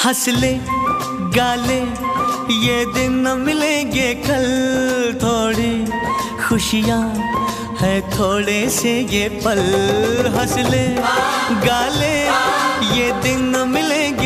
हंस ले गाले ये दिन न मिलेंगे कल, थोड़ी खुशियाँ है थोड़े से ये पल। हंस ले गाले ये दिन न मिलेंगे